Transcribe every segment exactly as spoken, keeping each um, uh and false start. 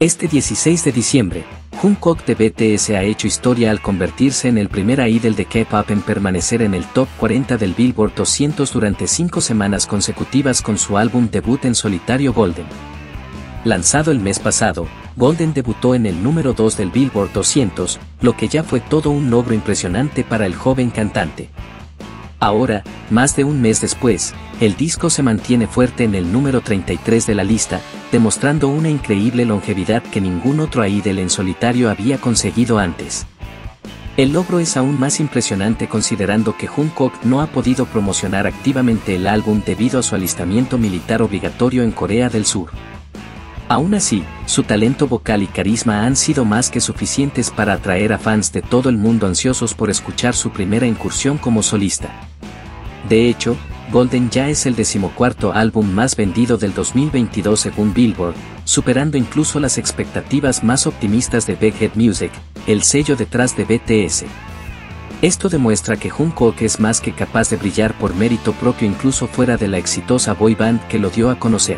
Este dieciséis de diciembre, Jungkook de B T S ha hecho historia al convertirse en el primer idol de K-pop en permanecer en el top cuarenta del Billboard doscientos durante cinco semanas consecutivas con su álbum debut en solitario Golden. Lanzado el mes pasado, Golden debutó en el número dos del Billboard doscientos, lo que ya fue todo un logro impresionante para el joven cantante. Ahora, más de un mes después, el disco se mantiene fuerte en el número treinta y tres de la lista, demostrando una increíble longevidad que ningún otro idol en solitario había conseguido antes. El logro es aún más impresionante considerando que Jungkook no ha podido promocionar activamente el álbum debido a su alistamiento militar obligatorio en Corea del Sur. Aún así, su talento vocal y carisma han sido más que suficientes para atraer a fans de todo el mundo ansiosos por escuchar su primera incursión como solista. De hecho, Golden ya es el decimocuarto álbum más vendido del dos mil veintidós según Billboard, superando incluso las expectativas más optimistas de Big Hit Music, el sello detrás de B T S. Esto demuestra que Jungkook es más que capaz de brillar por mérito propio incluso fuera de la exitosa boy band que lo dio a conocer.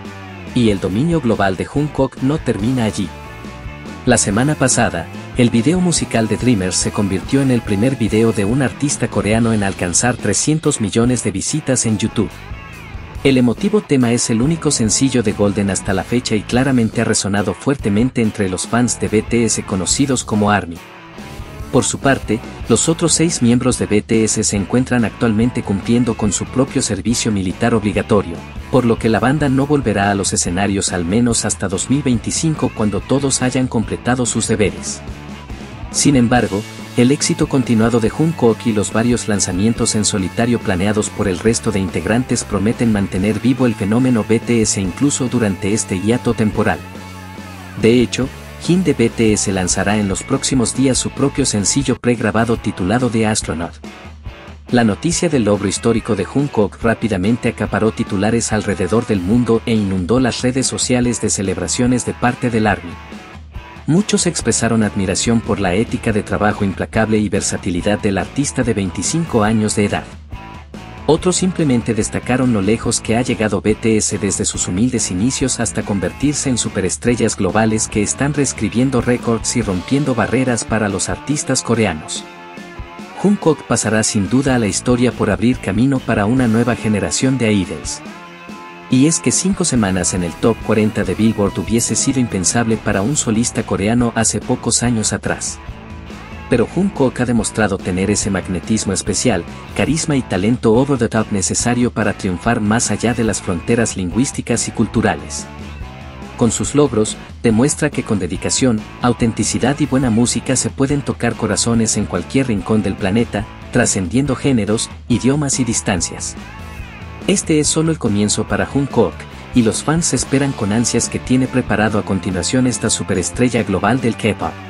Y el dominio global de Jungkook no termina allí. La semana pasada, el video musical de Dreamers se convirtió en el primer video de un artista coreano en alcanzar trescientos millones de visitas en YouTube. El emotivo tema es el único sencillo de Golden hasta la fecha y claramente ha resonado fuertemente entre los fans de B T S conocidos como ARMY. Por su parte, los otros seis miembros de B T S se encuentran actualmente cumpliendo con su propio servicio militar obligatorio, por lo que la banda no volverá a los escenarios al menos hasta dos mil veinticinco cuando todos hayan completado sus deberes. Sin embargo, el éxito continuado de Jungkook y los varios lanzamientos en solitario planeados por el resto de integrantes prometen mantener vivo el fenómeno B T S incluso durante este hiato temporal. De hecho, Jin de B T S lanzará en los próximos días su propio sencillo pregrabado titulado The Astronaut. La noticia del logro histórico de Jungkook rápidamente acaparó titulares alrededor del mundo e inundó las redes sociales de celebraciones de parte del ARMY. Muchos expresaron admiración por la ética de trabajo implacable y versatilidad del artista de veinticinco años de edad. Otros simplemente destacaron lo lejos que ha llegado B T S desde sus humildes inicios hasta convertirse en superestrellas globales que están reescribiendo récords y rompiendo barreras para los artistas coreanos. Jungkook pasará sin duda a la historia por abrir camino para una nueva generación de idols. Y es que cinco semanas en el top cuarenta de Billboard hubiese sido impensable para un solista coreano hace pocos años atrás. Pero Jungkook ha demostrado tener ese magnetismo especial, carisma y talento over the top necesario para triunfar más allá de las fronteras lingüísticas y culturales. Con sus logros, demuestra que con dedicación, autenticidad y buena música se pueden tocar corazones en cualquier rincón del planeta, trascendiendo géneros, idiomas y distancias. Este es solo el comienzo para Jungkook, y los fans esperan con ansias que tiene preparado a continuación esta superestrella global del K-pop.